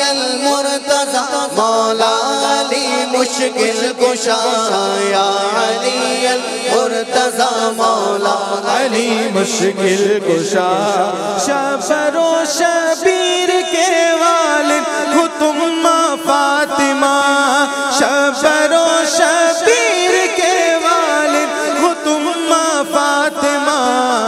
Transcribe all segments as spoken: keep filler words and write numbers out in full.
المرتضی مولا علی مشکل کشا یا علی المرتضی مولا علی مشکل کشا شبر و شبیر کے والد ہو تم ماں فاطمہ شبر و شبیر کے والد ہو تم ماں فاطمہ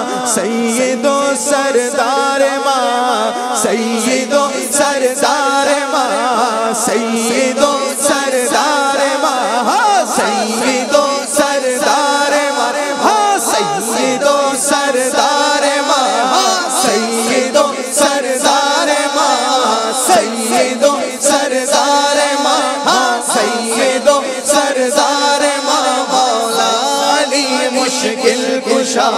سید و سردار ماں سید و سردار ماں سید و سردار ماں سید و سردار ماں سید و سردار ماں سید و سردار ماں سید و سردار ماں سید و سردار ماں مولا علی مشکل کشا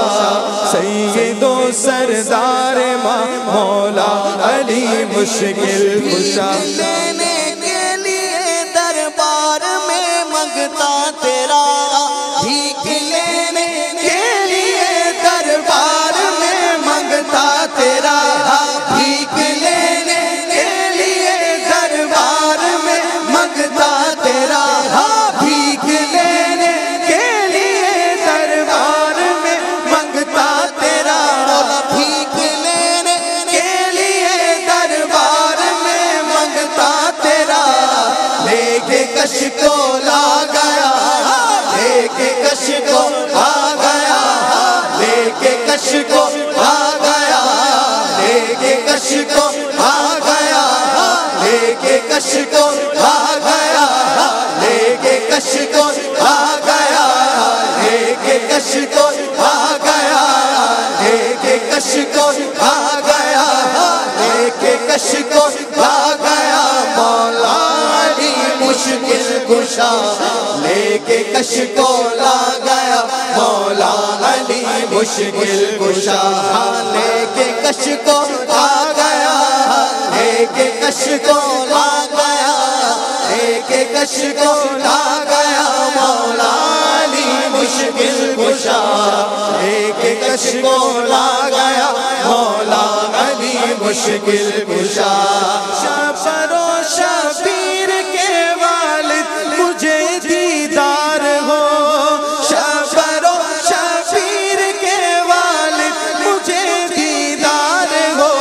سید و سردار ماں مولا علی مشکل کشا لینے کے لیے دربار میں منگتا تیرا بھیک لینے کے لیے دربار میں منگتا تیرا بھیک لینے کے لیے دربار میں منگتا تیرا بھیک لینے کے لیے دربار میں منگتا تیرا بھیک لینے کے لیے دربار میں منگتا تیرا لے کے کش کو لا گیا لے کے کش کو آ گیا لے کے کش کو آ گیا لے کے کش کو آ گیا لے کے کش کو آ گیا لے کے کش کو آ گیا لے کے کش کو آ گیا لے کے کش کو آ گیا لے کے کش کو آ گیا مولا علی مشکل کشا لے کے کش کو لا گیا مولا علی مشکل کشا لے کے کش کو آ گیا لے کے کش کو لا گیا لے کے کش کو لا گیا مولا علی مشکل کشا لے کے کش کو لا گیا مولا علی مشکل کشا شبر و شبیر کے والد مجھے دیدار ہو شبر و شبیر کے والد مجھے دیدار ہو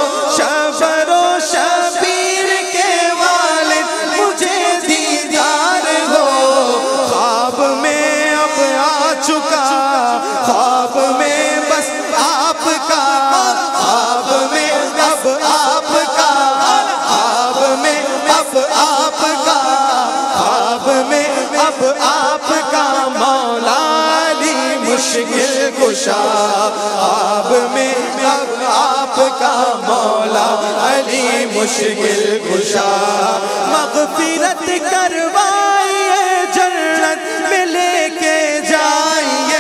شبر و شبیر کے والد مجھے دیدار ہو خواب میں اب آ چکا خواب میں بس آپ کا خواب میں اب آپ کا خواب میں اب آپ کا خواب میں اب آپ کا مولا علی مشکل کشا خواب میں اب آپ کا مولا علی مشکل کشا مغفرت کروائیے جنت میں لے کے جائیے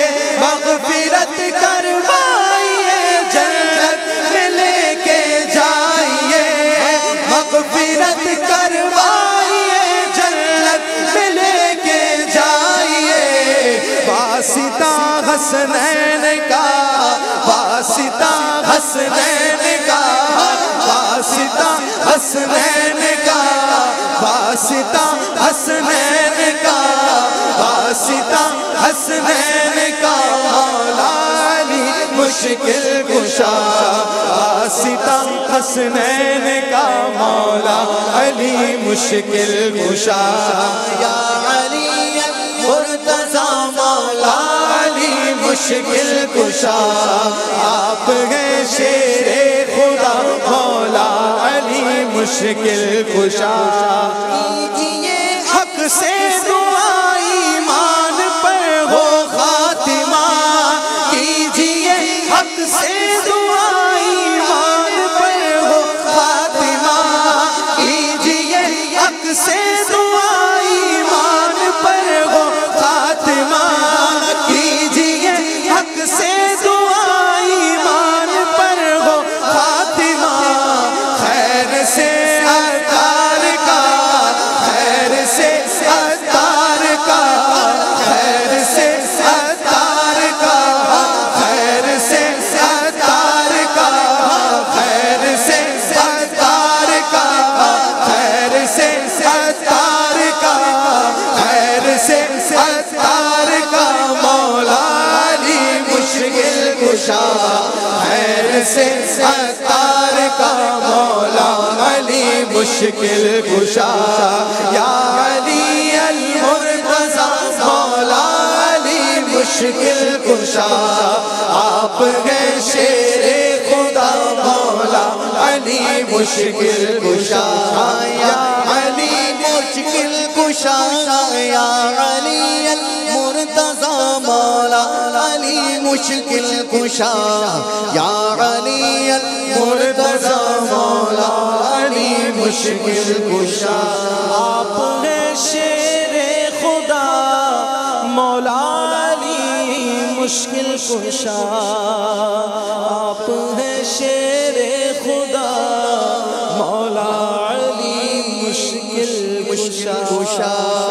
مغفرت کروائیے جنت میں لے کے جائیے مغفرت کروائیے جنت میں لے کے جائیے واسطہ حسنین کا واسطہ حسنین کا واسطہ حسنین کا واسطہ حسنین کا واسطہ حسنین کا مولا علی مشکل کشا واسطہ حسنین کا مولا علی مشکل کشا یا علی المرتضی مولا علی مشکل کشا آپ ہیں شیر خدا مولا علی مشکل کشا کیجئے حق سے دعا ایمان پر ہو خاتمہ کیجئے حق سے دعا ایمان پر ہو خاتمہ کیجئے حق سے دعا ایمان پر ہو خاتمہ کیجئے حق سے دعا ایمان پر ہو خاتمہ خیر سے عطار کا خیر سے عطار کا مولا علی مشکل کشا یا علی المرتضی مولا علی مشکل کشا آپ ہیں شیر خدا مولا علی مشکل کشا یا علی مشکل کشا یا علی المرتضی مولا علی مشکل کشا یا علی المرتضی مولا علی مشکل کشا آپ ہیں شیر خدا مولا علی مشکل کشا آپ ہیں شیر خدا مولا علی مشکل کشا